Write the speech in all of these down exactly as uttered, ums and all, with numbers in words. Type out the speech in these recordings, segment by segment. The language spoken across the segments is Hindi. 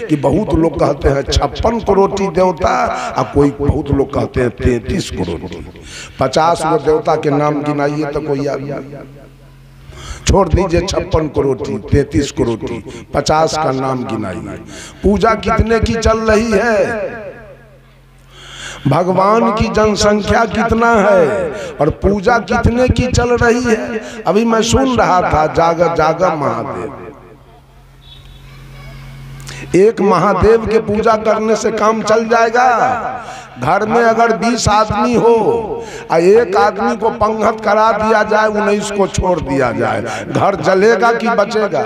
कि बहुत लोग कहते हैं छप्पन करोटी देवता और कोई बहुत लोग कहते हैं तैतीस करोटी। पचास गो देवता के नाम गिनाइए तो कोई आ गया। छोड़ दीजिए छप्पन करोटी, तैतीस करोटी, पचास का नाम गिनाइए। पूजा कितने की चल रही है? भगवान की जनसंख्या कितना है और पूजा कितने की चल रही है? अभी मैं सुन रहा था जागा जागा महादेव। एक महादेव के पूजा करने से काम चल जाएगा? घर में अगर बीस आदमी हो और एक आदमी को पंगत करा दिया जाए, उन्नीस को छोड़ दिया जाए, घर जलेगा कि बचेगा?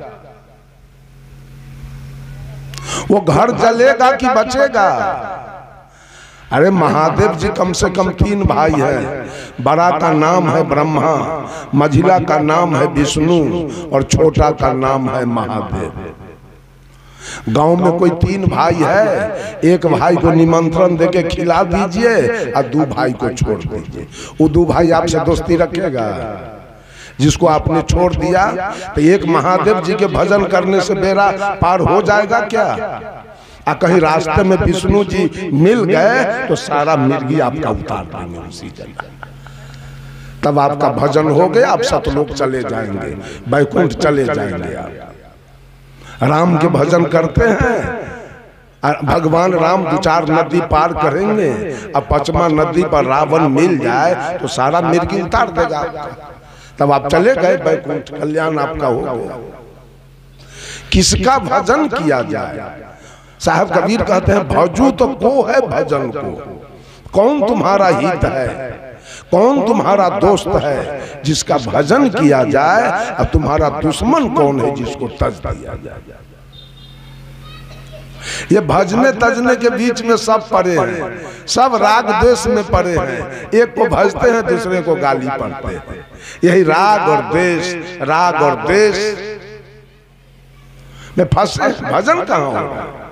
वो घर जलेगा कि बचेगा? अरे महादेव जी कम से कम तीन भाई है। बड़ा का नाम है ब्रह्मा, मझिला का नाम है विष्णु और छोटा का नाम है महादेव। गांव में कोई तीन भाई है, एक भाई को निमंत्रण देके खिला दीजिए और दो भाई को छोड़ दीजिए। वो दो भाई आपसे दोस्ती रखेगा? जिसको आपने छोड़ दिया तो एक महादेव जी के भजन करने से बेड़ा पार हो जाएगा क्या? आ कहीं रास्ते में विष्णु जी मिल गए तो सारा मिर्गी आपका उतार देंगे उसी जगह। तब आपका भजन हो गया, आप सतलोक चले जाएंगे, बैकुंठ चले जाएंगे। आप राम के भजन करते हैं, भगवान राम दो चार नदी पार करेंगे, अब पचमा नदी पर रावण मिल जाए तो सारा मिर्गी उतार देगा आपका। तब आप चले गए बैकुंठ, कल्याण आपका हो गया। किसका भजन किया जाए? साहब कबीर कहते हैं भजू तो को है भजन को, कौन तुम्हारा हित है, कौन तुम्हारा दोस्त है जिसका भजन किया जाए, और तुम्हारा दुश्मन कौन है जिसको तज दिया जाए। ये भजने तजने के बीच में सब पड़े हैं, सब राग द्वेष में पड़े हैं। एक को भजते हैं, दूसरे को गाली पड़ते हैं। यही राग और द्वेष, राग और द्वेष में फंसे। भजन कहाँ होगा?